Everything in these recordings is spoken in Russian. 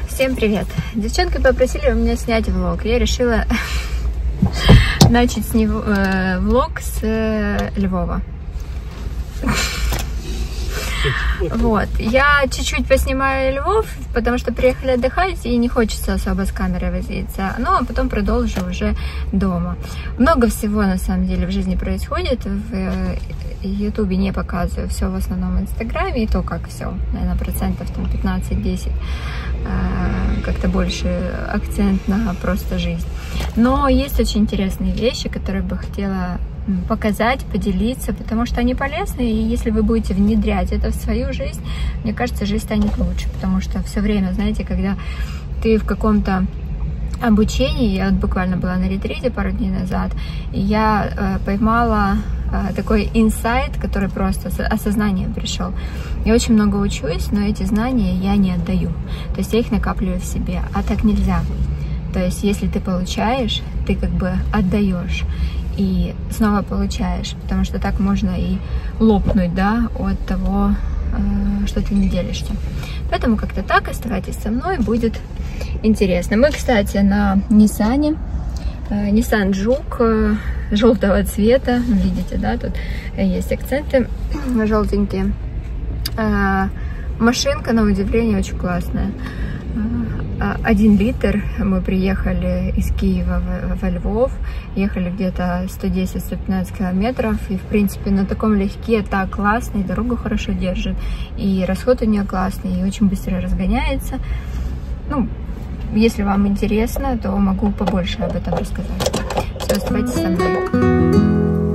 Всем привет! Девчонки попросили у меня снять влог. Я решила начать с него влог с Львова. Вот, я чуть-чуть поснимаю Львов, потому что приехали отдыхать и не хочется особо с камерой возиться. Ну, а потом продолжу уже дома. Много всего на самом деле в жизни происходит. В Ютубе не показываю, все в основном в Инстаграме, и то как все, наверное, процентов там 15-10. Как-то больше акцент на просто жизнь. Но есть очень интересные вещи, которые бы хотела показать, поделиться, потому что они полезны, и если вы будете внедрять это в свою жизнь, мне кажется, жизнь станет лучше, потому что все время, знаете, когда ты в каком-то обучении, я вот буквально была на ретрите пару дней назад, и я поймала такой инсайт, который просто осознанием пришел. Я очень много учусь, но эти знания я не отдаю, то есть я их накапливаю в себе, а так нельзя. То есть если ты получаешь, ты как бы отдаешь и снова получаешь, потому что так можно и лопнуть, да, от того, что ты не делишься. Поэтому как-то так, оставайтесь со мной, будет интересно. Мы, кстати, на Ниссане, Nissan Juke желтого цвета, видите, да, тут есть акценты желтенькие. Машинка, на удивление, очень классная. 1 литр. Мы приехали из Киева во Львов, ехали где-то 110-115 километров, и в принципе на таком легке так классно, и дорогу хорошо держит, и расход у нее классный, и очень быстро разгоняется. Ну, если вам интересно, то могу побольше об этом рассказать. Все, оставайтесь со мной.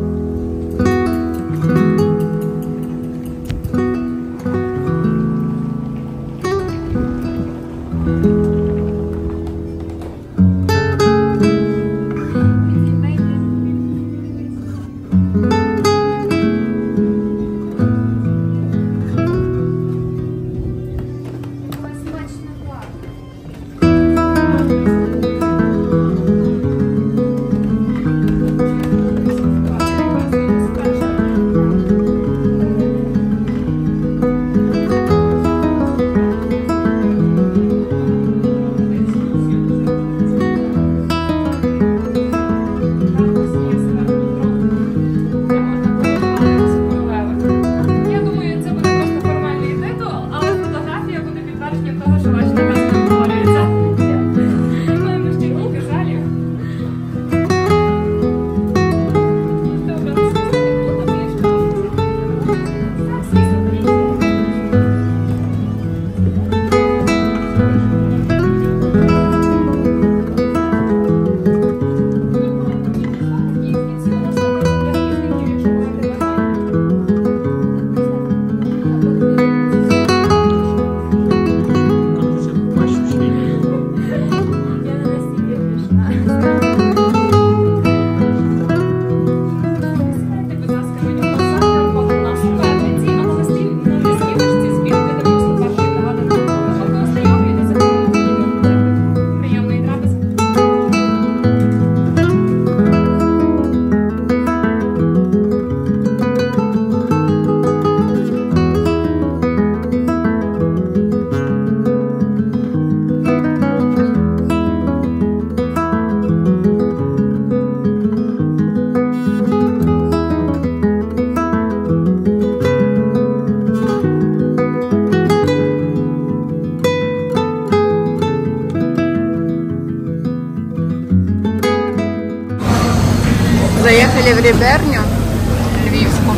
Заехали в Реберню львивскую.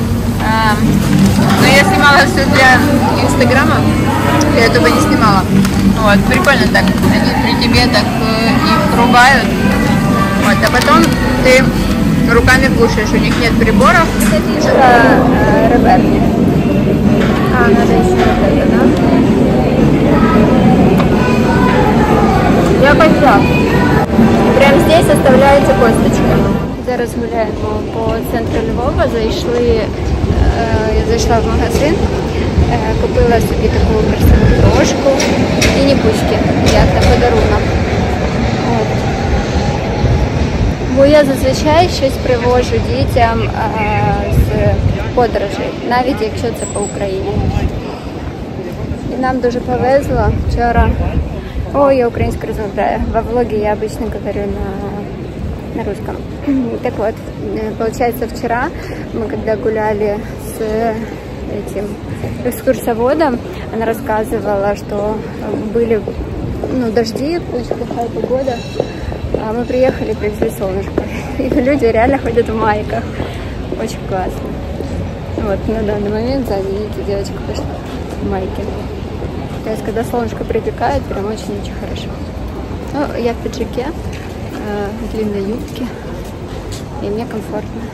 Но я снимала все для Инстаграма, для этого не снимала. Вот, прикольно так, они при тебе так их рубают. Вот, а потом ты руками кушаешь, у них нет приборов. Это Реберня. Надо еще вот это, да? Я пошла. Прямо здесь оставляется косточка. Зараз гуляємо по центру Львова, я зайшла в магазин, купила собі таку красиву брошку і ніпучки, як на подарунок. От. Бо я зазвичай щось привожу дітям з подорожей, навіть якщо це по Україні. І нам дуже повезло, вчора Ой, я украинский размовляю. Во влоге я обычно говорю на русском. Так вот, получается, вчера мы когда гуляли с этим экскурсоводом, она рассказывала, что были дожди, очень плохая погода, а мы приехали, привезли солнышко. И люди реально ходят в майках. Очень классно. Вот, на данный момент сзади, видите, девочка пошла в майке. То есть, когда солнышко припекает, прям очень-очень хорошо. Ну, я в пиджаке, в длинной юбке, и мне комфортно.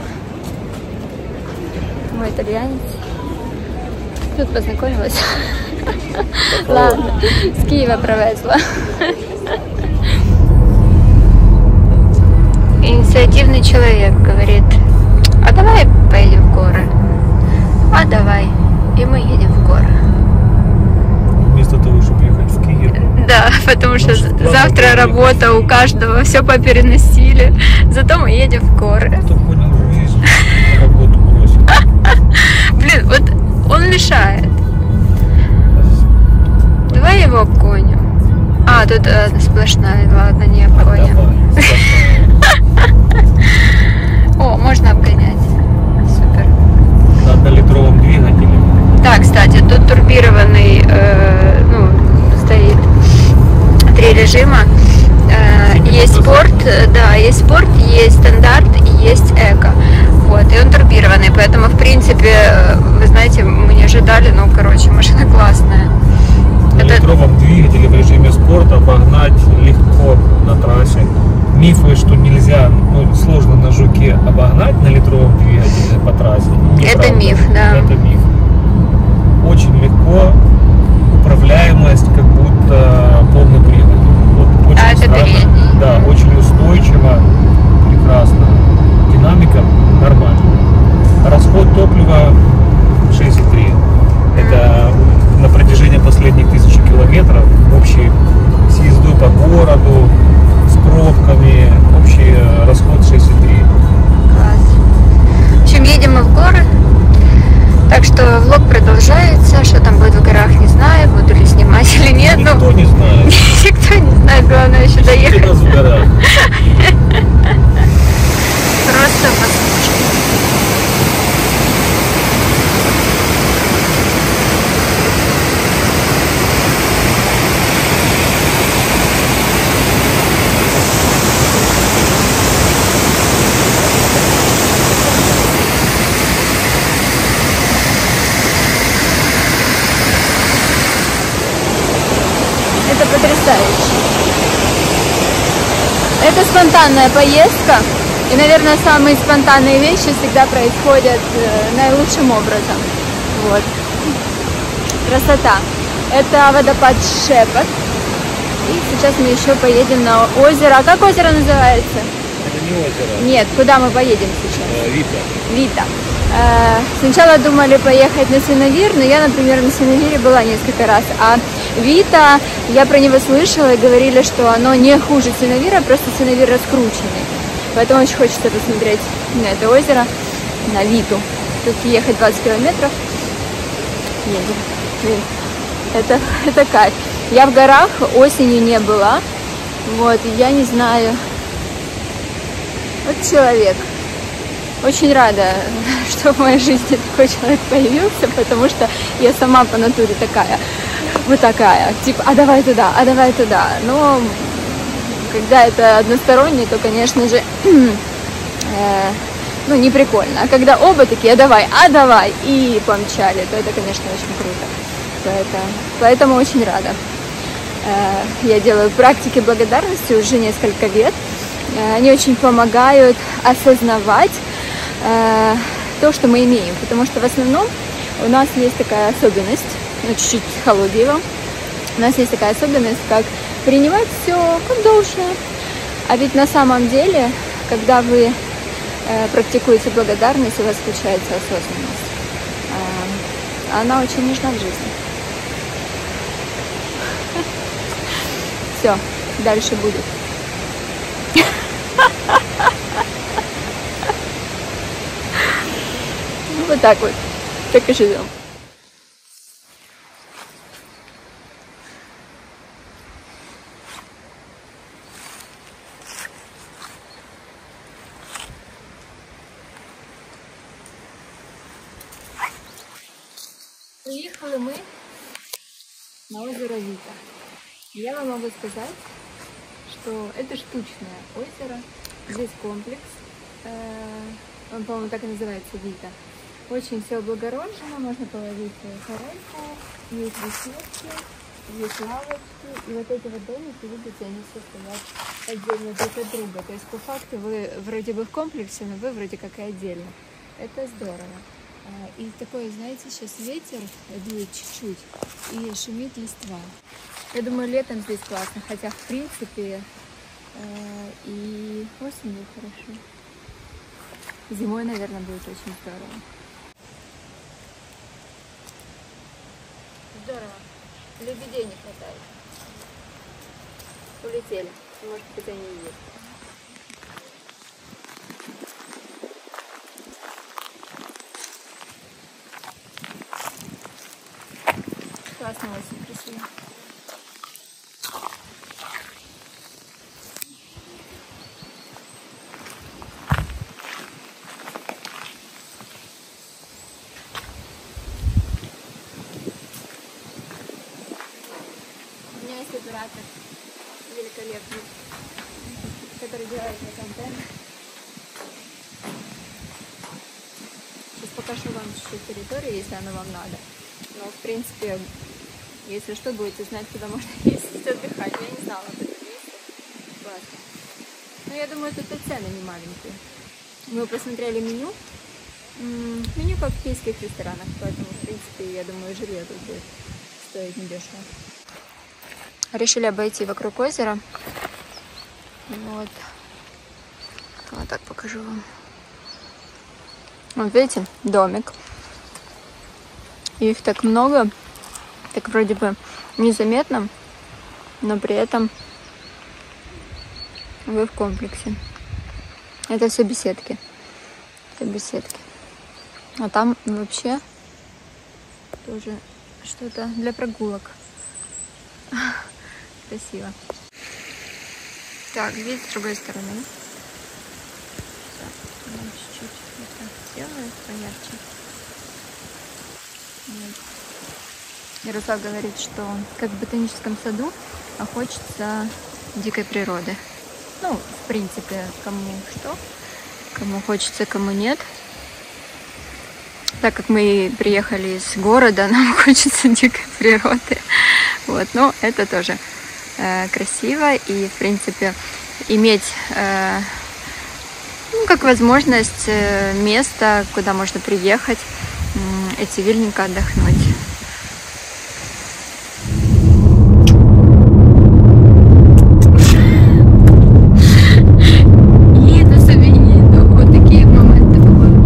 Мой итальянец. Тут познакомилась. Ладно, с Киева провезла. Инициативный человек говорит: а давай поедем в горы. А давай. И мы едем в горы. Вместо того, чтобы ехать в Киев. Да, потому что завтра работа у каждого, все попереносили. Зато мы едем в горы. Кто понял жизнь, работу бросил. Блин, вот он мешает. Давай его обгоним. А, тут сплошная, ладно, не обгоним. О, можно обгонять. Супер. На литровом двигателе. Да, кстати, тут турбированный, стоит 3 режима. Есть спорт, да, есть спорт, есть стандарт и есть эко. Вот, и он турбированный, поэтому, в принципе, вы знаете, мы не ожидали, но, короче, машина классная. На литровом двигателе в режиме спорта обогнать легко на трассе. Мифы, что нельзя, сложно на жуке обогнать на литровом двигателе по трассе. Это миф, да. Это миф. Очень легко, управляемость как будто полный привод. Вот, очень это странно. передний. Да, очень устойчиво, прекрасно. Динамика нормальная. Расход топлива 6,3. Это на протяжении последних 1000 километров общий с ездой по городу, с пробками, общий расход 6,3. Класс. В общем, едем мы в горы. Так что влог продолжается. Что там будет в горах, не знаю. Буду ли снимать или нет. Никто не знает. Никто не знает. Главное еще доехать. Нас в горах. Просто послушать. Это потрясающе. Это спонтанная поездка. И, наверное, самые спонтанные вещи всегда происходят наилучшим образом. Вот. Красота. Это водопад Шепот. И сейчас мы еще поедем на озеро. А как озеро называется? Это не озеро. Нет, куда мы поедем сейчас? Вита. Вита. Сначала думали поехать на Синавир, но я, например, на Синавире была несколько раз. А Вита, я про него слышала и говорили, что оно не хуже Синавира, просто Синавир раскрученный. Поэтому очень хочется посмотреть на это озеро, на Виту. Тут ехать 20 километров. Едем. Это кайф. Я в горах осенью не была. Вот, я не знаю. Вот человек. Очень рада, что в моей жизни такой человек появился, потому что я сама по натуре такая, вот такая, типа, а давай туда, а давай туда. Но когда это односторонне, то, конечно же, не прикольно. А когда оба такие, а давай, и помчали, то это, конечно, очень круто. Поэтому очень рада. Я делаю практики благодарности уже несколько лет. Они очень помогают осознавать то, что мы имеем. Потому что в основном у нас есть такая особенность, чуть-чуть психологии вам, у нас есть такая особенность, как принимать все как должное. А ведь на самом деле, когда вы практикуете благодарность, у вас включается осознанность. Она очень нужна в жизни. Все, дальше будет. Вот так вот. Так и живем. Приехали мы на озеро Вита. Я вам могу сказать, что это штучное озеро. Здесь комплекс, он, по-моему, так и называется, Вита. Очень все облагорожено, можно половить карасика, есть беседки, есть лавочки. И вот эти вот домики, видите, они все стоят отдельно друг от друга. То есть по факту вы вроде бы в комплексе, но вы вроде как и отдельно. Это здорово. И такой, знаете, сейчас ветер дует чуть-чуть и шумит листва. Я думаю, летом здесь классно, хотя в принципе и осенью хорошо. Зимой, наверное, будет очень здорово. Здорово. Лебедей не хватает. Улетели. Может быть, они и есть. Классно, очень красиво. У меня есть оператор великолепный, который делает мне контент. Сейчас покажу вам чуть-чуть территорию, если оно вам надо. Но, в принципе, если что, будете знать, куда можно ездить отдыхать. Я не знала об этом месте. Классно. Но я думаю, тут и цены не маленькие. Мы посмотрели меню. Меню как в киевских ресторанах, поэтому, в принципе, я думаю, жилье тут будет стоить недешево. Решили обойти вокруг озера. Вот. Вот так покажу вам. Вот видите, домик. Их так много, так вроде бы незаметно, но при этом вы в комплексе. Это все беседки. Это беседки. А там вообще тоже что-то для прогулок. Красиво. Так, видите, с другой стороны. Так, чуть-чуть это сделаю поярче. Ярослав говорит, что как в ботаническом саду, а хочется дикой природы. Ну, в принципе, кому что, кому хочется, кому нет. Так как мы приехали из города, нам хочется дикой природы. Вот, но это тоже красиво и, в принципе, иметь ну, как возможность место, куда можно приехать и цивильненько отдохнуть. Еду себе, еду. Вот такие моменты бывают.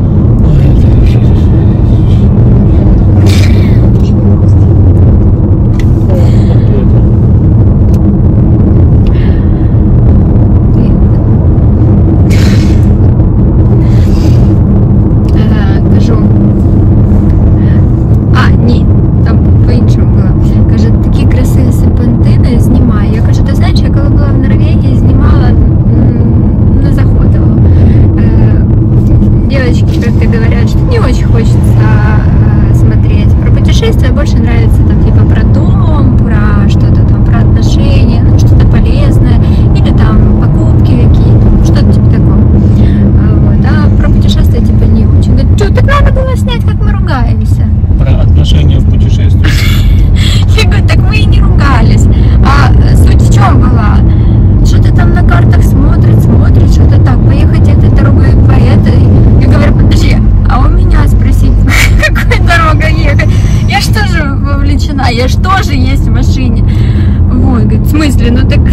Больше нравится там типа про дом, про что-то там, про отношения, ну что-то полезное, или там покупки какие-то, ну, что-то типа такого. Вот. А про путешествия типа не очень. Говорит, что, так надо было снять, как мы ругаемся. Про отношения в путешествии. Я говорю, так мы и не ругались. А суть в чем была? Что-то там на картах смотрит, что-то так, поехать этой дорогой по этой. Я говорю, подожди, а у меня спросить, какой дорогой ехать? Я ж тоже вовлечена, я ж тоже есть в машине. Вот, говорит, в смысле, ну так...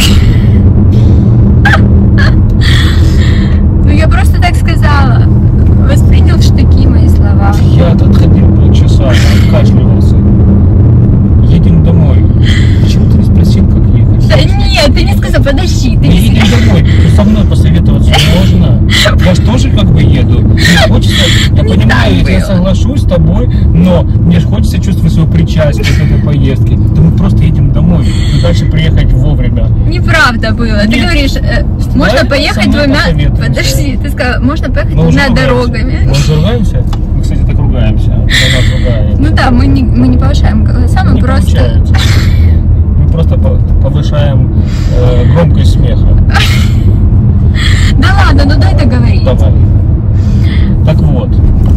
Ну я просто так сказала. Воспринял в штыки мои слова. Я тут ходил полчаса, откашливался. Едем домой. Почему ты не спросил, как ехать? Да нет, ты не сказал, подожди. Ты не едем домой. Ну, со мной посоветоваться можно. Я же тоже как бы еду. Мне хочется, я не понимаю, я соглашусь с тобой, но мне же хочется чувствовать свое причастие к этой поездке. Да мы просто едем домой и дальше приехать вовремя. Неправда было. Нет. Ты говоришь, можно поехать двумя... Подожди, ты сказал, можно поехать двумя дорогами. Мы уже ругаемся? Мы, кстати, так ругаемся. Она ругает. Ну да, мы не повышаем голоса, мы Не просто... получается. Мы просто повышаем громкость смеха. Да ладно, ну дай договорить. Давай. Так вот.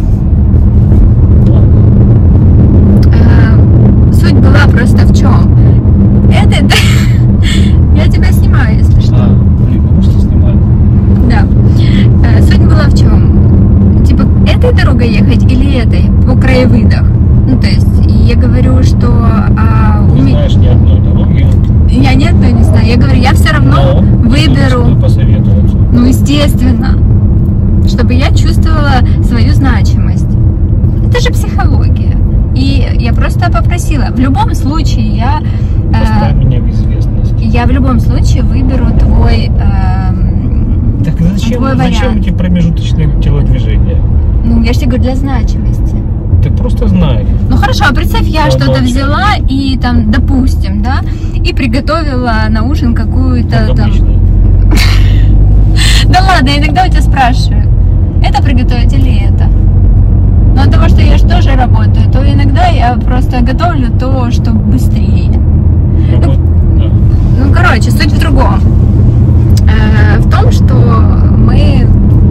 Суть была просто в чем? Это... Я тебя снимаю, если что. Блин, ну что снимаю? Да. Суть была в чем? Типа, этой дорогой ехать или этой? По краевыдах. Ну, то есть, я говорю, что... Не знаешь ни одной дороги. Я ни одной не знаю. Я говорю, я все равно выберу... Посоветоваться. Ну, естественно. Чтобы я чувствовала свою значимость. Это же психология. И я просто попросила. В любом случае, Поставь меня в известность. я в любом случае выберу твой... Так зачем вариант. эти промежуточные телодвижения? Ну, я же тебе говорю, для значимости. Ты просто знай. Ну хорошо, а представь, я что-то взяла и там, допустим, да, и приготовила на ужин какую-то там... Да ладно, иногда у тебя спрашивают, это приготовить или это? Но от того, что я же тоже работаю, то иногда я просто готовлю то, что быстрее. Ну, короче, суть в другом. В том, что мы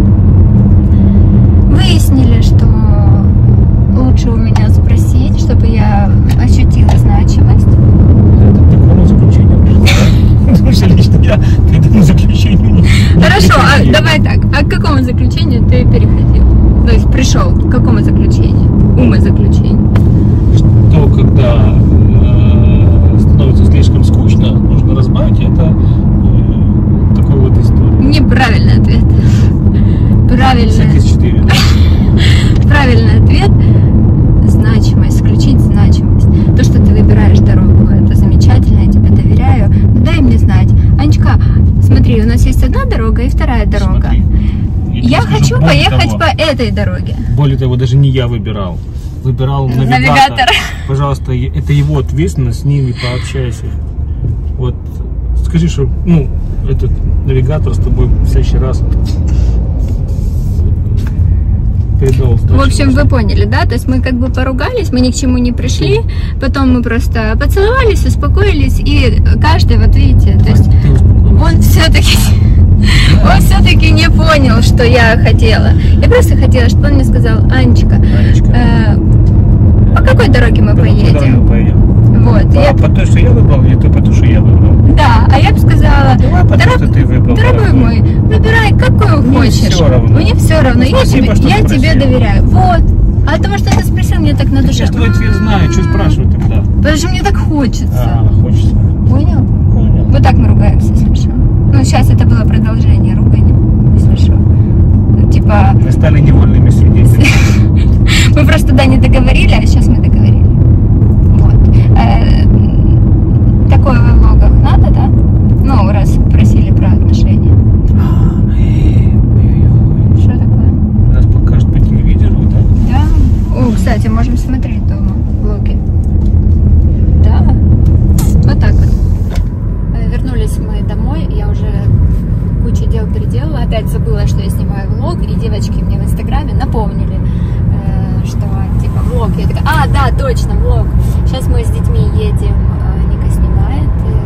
выяснили, что лучше у меня спросить, чтобы я ощутила значимость. Это к такому заключению пришло. Потому что лично я к этому заключению не Хорошо, переходил. давай так. А к какому заключению ты переходил? То есть пришел к какому заключению? Умозаключению. Что когда становится слишком скучно, нужно разбавить, это такой вот история. Неправильный ответ. Правильный. Правильный ответ. Значимость, включить значимость. То, что ты выбираешь дорогу, это замечательно, я тебе доверяю. Но дай мне знать. Анечка, смотри, у нас есть одна дорога и вторая дорога. Смотри, я хочу поехать по этой дороге. Более того, даже не я выбирал. Выбирал навигатор. Пожалуйста, это его ответственность, с ними пообщайся. Вот, скажи, что, этот навигатор с тобой в следующий раз передал. В общем, вы поняли, да? То есть мы как бы поругались, мы ни к чему не пришли, потом мы просто поцеловались, успокоились, и каждый, вот видите, то есть он все-таки не понял, что я хотела. Я просто хотела, чтобы он мне сказал: Анечка, по какой дороге мы поедем? Вот. По той, что я выбрал, или по той, что я выбрал? Да, а я бы сказала: дорогой мой, выбирай, какую хочешь. Мне все равно, я тебе доверяю. Вот. А от того, что ты спросил, мне так на душе. Я твой ответ знаю, что спрашивать тогда? Потому что мне так хочется. Хочется. Понял? Понял. Вот так мы ругаемся, если что. Ну, сейчас это было продолжение ругания, если что. Ну, типа... Мы стали невольными свидетелями. Мы просто, да, не договорили, а сейчас мы договорили. Вот. Такое в влогах надо, да? Ну, раз просили про отношения. Что такое? Нас покажут по телевизору, да? Да. О, кстати, можем смотреть дома влоги. Да. Вот так вот. Вернулись мы домой, я уже кучу дел переделала. Опять забыла, что я снимаю влог, и девочки мне в инстаграме напомнили, что типа влог. Я такая: да, точно, влог. Сейчас мы с детьми едем, Ника снимает,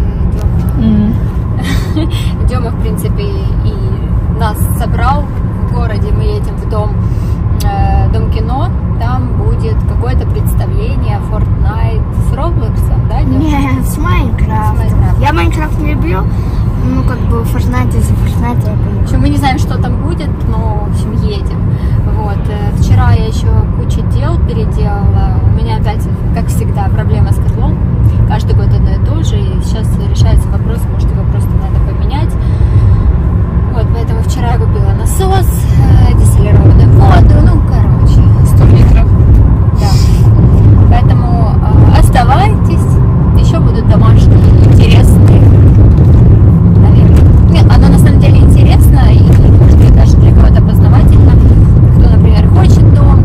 Дема, в принципе, и нас собрал в городе. Мы едем в дом кино, там будет какое-то представление Fortnite с Роблоксом, да? Нет, с Майнкрафтом. Я Майнкрафт не люблю, как бы Fortnite из-за Fortnite я понимаю. В общем, мы не знаем, что там будет, но, в общем, едем. Вот. Вчера я еще кучу дел переделала. У меня опять, как всегда, проблема с котлом. Каждый год одно и то же, и сейчас решается вопрос, может, его просто надо поменять. Вот, поэтому вчера я купила насос, дистиллированную воду, короче, 100 литров. Да. Поэтому оставайтесь, еще будут домашние, интересные, наверное. Нет, оно на самом деле интересно, и может быть даже для кого-то познавательно. Кто, например, хочет дом.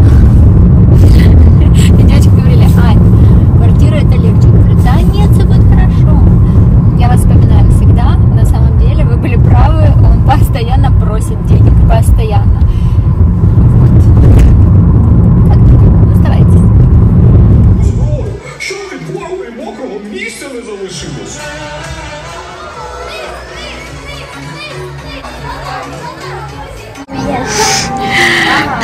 И девочки говорили: Ань, квартира это легче. Говорю: да нет, все будет хорошо. Я вас вспоминаю.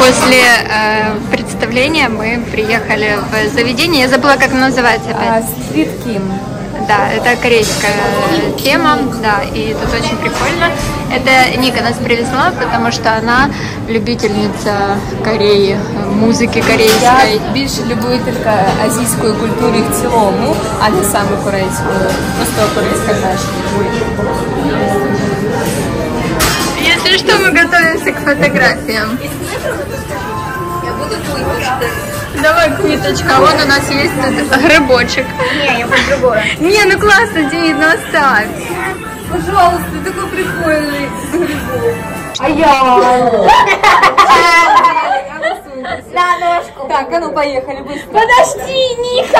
После представления мы приехали в заведение. Я забыла, как оно называется опять. Street Kim. Да, это корейская тема, да, и тут очень прикольно. Это Ника нас привезла, потому что она любительница Кореи, музики корейської. Я більше любителька азійської культури в цілому, а не саме корейської. Просто корейська краще. Если что, мы готовимся к фотографиям. Давай, квиточка, вон у нас есть тут грибочек. Не, я буду другое. Не, ну классно, Денис, ну оставь. Пожалуйста, такой прикольный грибок. А я? На ножку. Так, а ну поехали быстро. Подожди, Ника.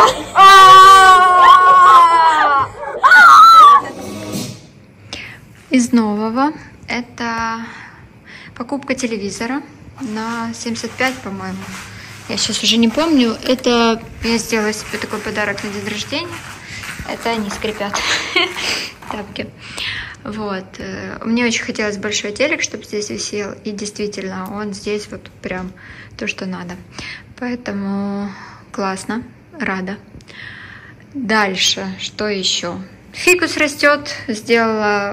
Из нового это покупка телевизора на 75, по-моему. Я сейчас уже не помню. Это я сделала себе такой подарок на день рождения. Это они скрипят. Тапки. Вот. Мне очень хотелось большой телек, чтобы здесь висел. И действительно, он здесь вот прям то, что надо. Поэтому классно. Рада. Дальше. Что еще? Фикус растет. Сделала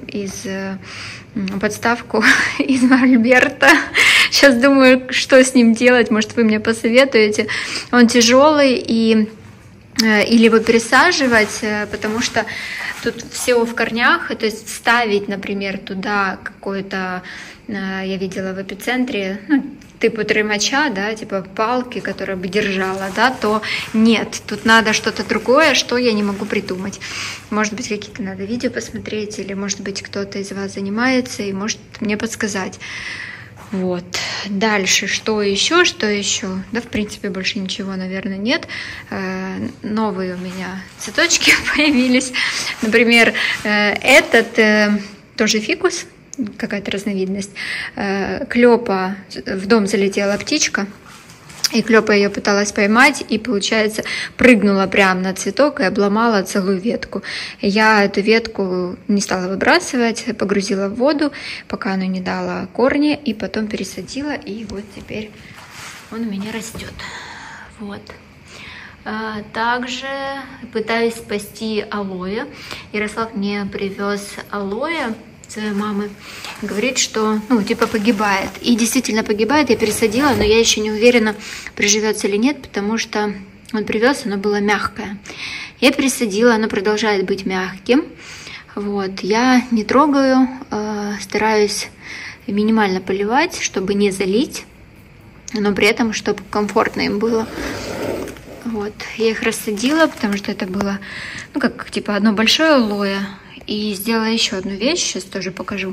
подставку из мольберта. Сейчас думаю, что с ним делать. Может, вы мне посоветуете. Он тяжелый и или его пересаживать, потому что тут всего в корнях. То есть ставить, например, туда какой-то, я видела в эпицентре, ну, типа тримача, да, типа палки, которая бы держала, да, то нет, тут надо что-то другое, что я не могу придумать. Может быть, какие-то надо видео посмотреть, или, может быть, кто-то из вас занимается и может мне подсказать. Вот. Дальше, что еще? Да, в принципе, больше ничего, наверное, нет. Новые у меня цветочки появились. Например, этот тоже фикус, какая-то разновидность. Клёпа, в дом залетела птичка, и Клёпа ее пыталась поймать, и, получается, прыгнула прямо на цветок и обломала целую ветку. Я эту ветку не стала выбрасывать, погрузила в воду, пока она не дала корни, и потом пересадила, и вот теперь он у меня растет. Вот. Также пытаюсь спасти алоэ. Ярослав мне привез алоэ своей мамы, говорит, что, ну, типа погибает. И действительно погибает, я пересадила, но я еще не уверена, приживется или нет, потому что он привез, оно было мягкое. Я пересадила, оно продолжает быть мягким. Вот, я не трогаю, стараюсь минимально поливать, чтобы не залить, но при этом, чтобы комфортно им было. Вот, я их рассадила, потому что это было, ну, как, типа, одно большое алоэ. И сделала еще одну вещь, сейчас тоже покажу.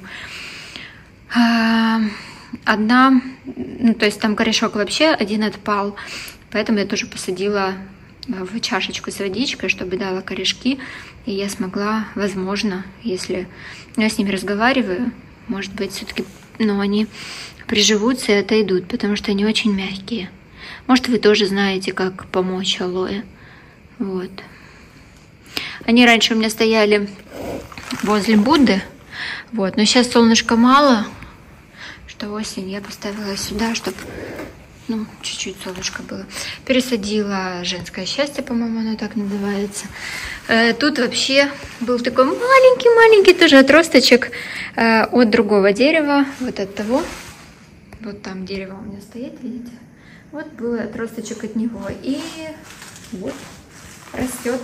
Одна, ну, то есть там корешок вообще один отпал, поэтому я тоже посадила в чашечку с водичкой, чтобы дала корешки, и я смогла, возможно, если я с ними разговариваю, может быть, все-таки, ну, они приживутся и отойдут, потому что они очень мягкие. Может, вы тоже знаете, как помочь алоэ. Вот. Они раньше у меня стояли возле Будды, вот, но сейчас солнышка мало, что осень я поставила сюда, чтобы, ну, чуть-чуть солнышко было. Пересадила женское счастье, по-моему, оно так называется. Тут вообще был такой маленький тоже отросточек от другого дерева, вот от того. Вот там дерево у меня стоит, видите? Вот был отросточек от него. И вот растет.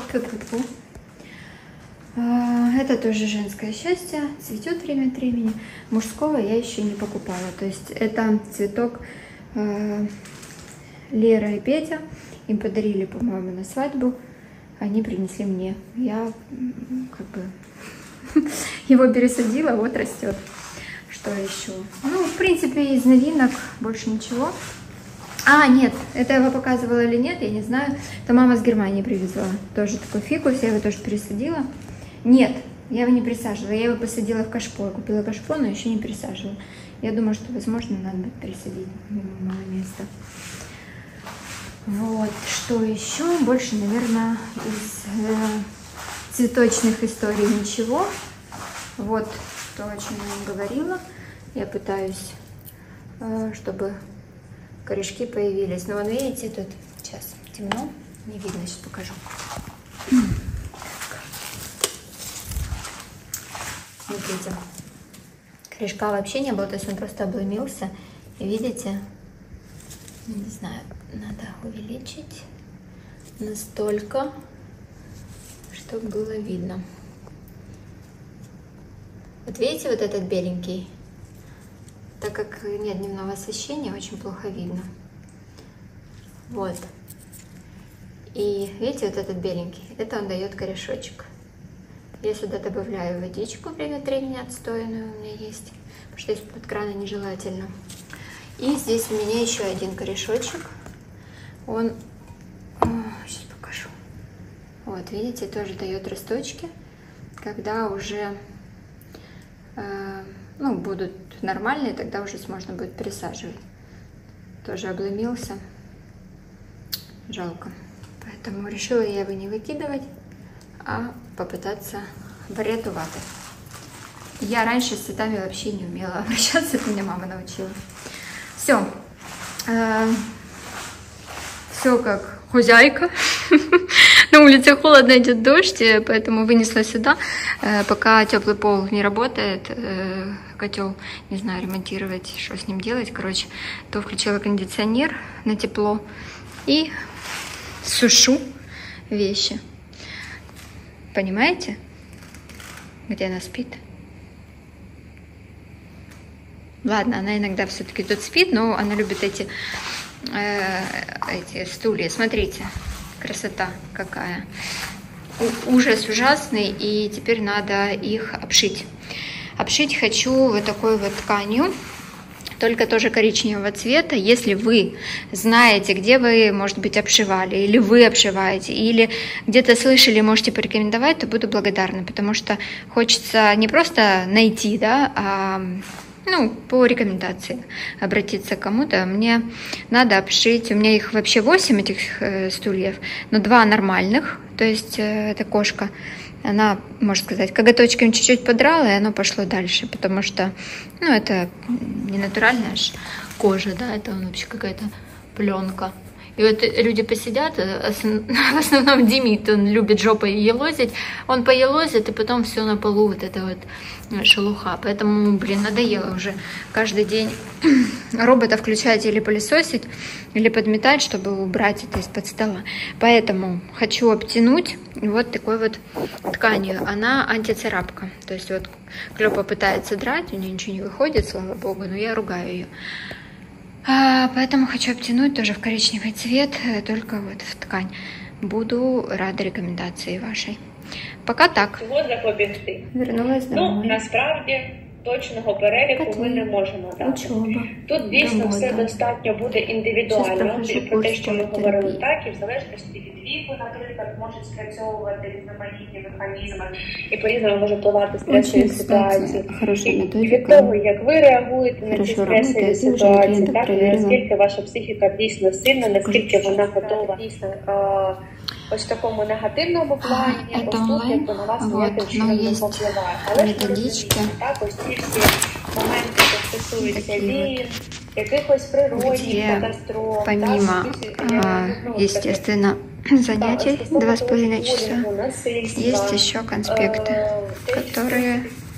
Это тоже женское счастье, цветет время от времени. Мужского я еще не покупала. То есть это цветок Лера и Петя. Им подарили, по-моему, на свадьбу. Они принесли мне. Я как бы его пересадила, вот растет. Что еще? Ну, в принципе, из новинок больше ничего. А, нет, это я его показывала или нет, я не знаю. Это мама с Германии привезла. Тоже такой фикус, я его тоже пересадила. Нет, я его не пересаживала, я его посадила в кашпо. Я купила кашпо, но еще не пересаживала. Я думаю, что, возможно, надо будет пересадить. Мало места. Вот, что еще? Больше, наверное, из цветочных историй ничего. Вот то, о чем я вам говорила. Я пытаюсь, чтобы корешки появились. Но вон, видите, тут сейчас темно, не видно, сейчас покажу. Смотрите, корешка вообще не было, то есть он просто обломился. И видите, не знаю, надо увеличить настолько, чтобы было видно. Вот видите, вот этот беленький, так как нет дневного освещения, очень плохо видно. Вот. И видите, вот этот беленький, это он дает корешочек. Я сюда добавляю водичку время от времени отстойную, у меня есть, потому что из-под крана нежелательно. И здесь у меня еще один корешочек. Он, сейчас покажу. Вот, видите, тоже дает росточки. Когда уже будут нормальные, тогда уже можно будет пересаживать. Тоже обломился. Жалко. Поэтому решила я его не выкидывать, а попытаться врятувати. Я раньше с цветами вообще не умела обращаться, это меня мама научила. Все. Все как хозяйка. На улице холодно, идет дождь, поэтому вынесла сюда. Пока теплый пол не работает, котел, не знаю, ремонтировать, что с ним делать. Короче, то включила кондиционер на тепло и сушу вещи. Понимаете, где она спит? Ладно, она иногда все-таки тут спит, но она любит эти стулья. Смотрите, красота какая. Ужас ужасный, и теперь надо их обшить. Обшить хочу вот такой вот тканью, только тоже коричневого цвета. Если вы знаете, где вы, может быть, обшивали, или вы обшиваете, или где-то слышали, можете порекомендовать, то буду благодарна, потому что хочется не просто найти, да, а по рекомендации обратиться к кому-то. Мне надо обшить, у меня их вообще 8 этих стульев, но 2 нормальных, то есть это кошка, она, можно сказать, коготочками чуть-чуть подрала, и оно пошло дальше, потому что, это не натуральная кожа, да, это вообще какая-то пленка. И вот люди посидят, в основном Димит, он любит жопой елозить, он поелозит, и потом все на полу, вот это вот шелуха. Поэтому, надоело уже каждый день робота включать или пылесосить, или подметать, чтобы убрать это из-под стола. Поэтому хочу обтянуть вот такой вот тканью. Она антицарапка. То есть вот Клёпа пытается драть, у нее ничего не выходит, слава богу, но я ругаю ее. Поэтому хочу обтянуть тоже в коричневый цвет, только вот в ткань. Буду рада рекомендации вашей. Пока так. Чого запобігти? Вернулась домой. Насправді точного переліку ми не можемо дати. Тут дійсно все достатньо буде індивідуально, про те, що ми говорили так, і в залежності від віку, наприклад, можуть спрацьовувати різноманітні механізми і по-різному може впливати стресові ситуації. І від того, як ви реагуєте на ці стресові ситуації, так, наскільки ваша психіка дійсно сильна, наскільки вона готова дійсно ось в такому негативному плані, ось тут якби на вас ніяким чином не попливає. Але ж так, ось ці всі моменти, що стосуються війн, якихось природних катастроф. Помимо, естественно, занятий 2,5 часа, есть еще конспекты, которые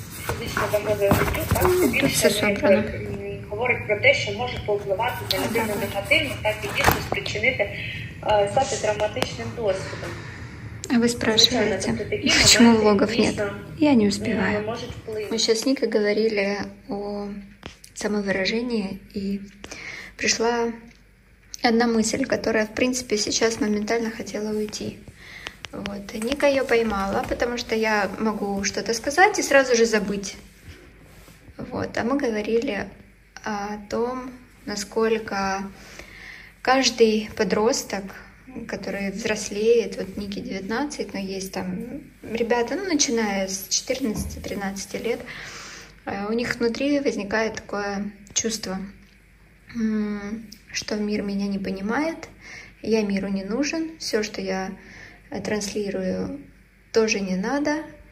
тут все собрано. Говорить про те, що може повпливати на людину негативно, так і дійсно спричинити, стати травматичним досвідом. А вы спрашиваете, почему влогов нет? Я не успеваю. Мы сейчас с Никой говорили о самовыражении, и пришла одна мысль, которая, в принципе, сейчас моментально хотела уйти. Вот. И Ника ее поймала, потому что я могу что-то сказать и сразу же забыть. Вот. А мы говорили о том, насколько каждый подросток, который взрослеет, вот Нике 19, но есть там ребята, начиная с 14-13 лет, у них внутри возникает такое чувство, что мир меня не понимает, я миру не нужен, все, что я транслирую, тоже не надо.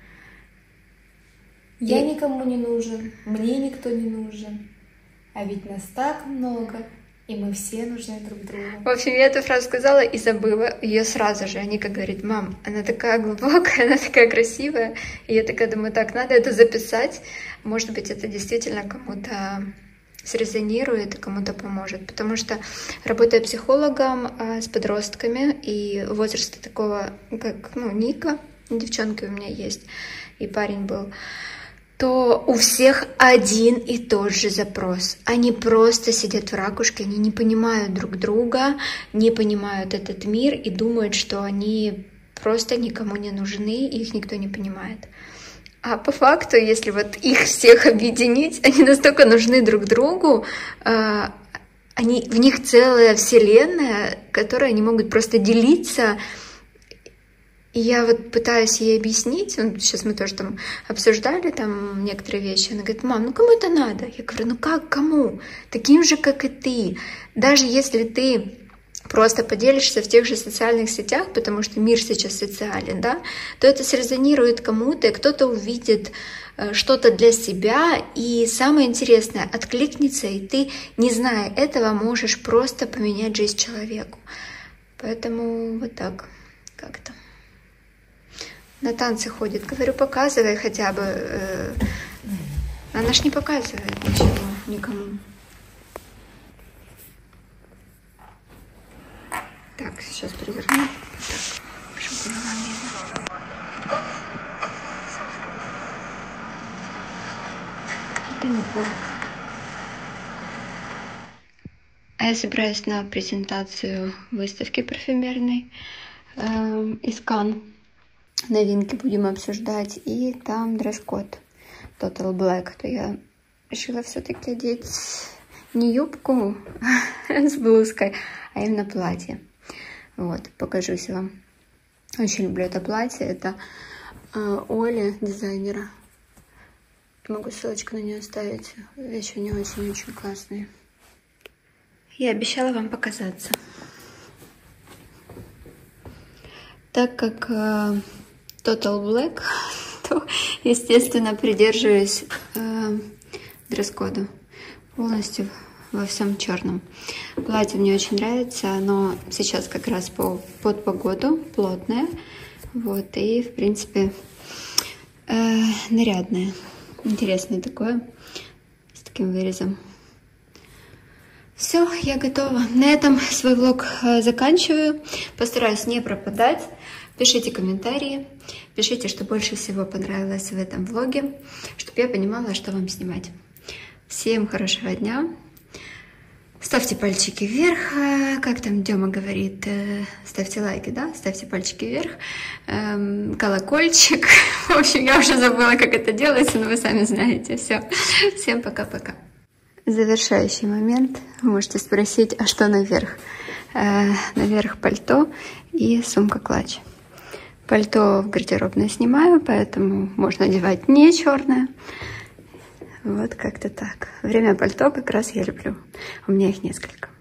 Я никому не нужен, мне никто не нужен, а ведь нас так много. И мы все нужны друг другу. В общем, я эту фразу сказала и забыла ее сразу же. Ника говорит: мам, она такая глубокая, она такая красивая. И я такая думаю: так, надо это записать. Может быть, это действительно кому-то срезонирует и кому-то поможет. Потому что, работая психологом с подростками и возраста такого, как Ника, девчонки у меня есть, и парень был, то у всех один и тот же запрос. Они просто сидят в ракушке, они не понимают друг друга, не понимают этот мир и думают, что они просто никому не нужны, и их никто не понимает. А по факту, если вот их всех объединить, они настолько нужны друг другу, в них целая вселенная, которой они могут просто делиться. И я вот пытаюсь ей объяснить, сейчас мы тоже там обсуждали там некоторые вещи, она говорит: мам, ну кому это надо? Я говорю: ну как кому? Таким же, как и ты. Даже если ты просто поделишься в тех же социальных сетях, потому что мир сейчас социален, да, то это срезонирует кому-то, и кто-то увидит что-то для себя, и самое интересное, откликнется, и ты, не зная этого, можешь просто поменять жизнь человеку. Поэтому вот так как-то. На танцы ходит. Говорю: показывай хотя бы. Она ж не показывает ничего никому. Так, сейчас переверну. Так, чтобы было видно. Это неплохо. А я собираюсь на презентацию выставки парфюмерной из Cannes. Новинки будем обсуждать, и там дресс-код Total Black. То я решила все-таки одеть не юбку с блузкой, а именно платье. Вот, покажусь вам. Очень люблю это платье. Это Оля, дизайнера. Могу ссылочку на нее оставить. Вещи у нее очень-очень классные. Я обещала вам показаться. Так как Total Black, то, естественно, придерживаюсь дресс-кода полностью во всем черном. Платье мне очень нравится, оно сейчас как раз под погоду, плотное, вот, и, в принципе, нарядное, интересное такое, с таким вырезом. Все, я готова. На этом свой влог заканчиваю. Постараюсь не пропадать. Пишите комментарии, пишите, что больше всего понравилось в этом влоге, чтобы я понимала, что вам снимать. Всем хорошего дня. Ставьте пальчики вверх, как там Дема говорит, ставьте лайки, да? Ставьте пальчики вверх, колокольчик. В общем, я уже забыла, как это делается, но вы сами знаете. Все, всем пока-пока. Завершающий момент. Вы можете спросить, а что наверх? Наверх пальто и сумка-клатч. Пальто в гардеробной снимаю, поэтому можно одевать не черное. Вот как-то так. Время пальто как раз я люблю. У меня их несколько.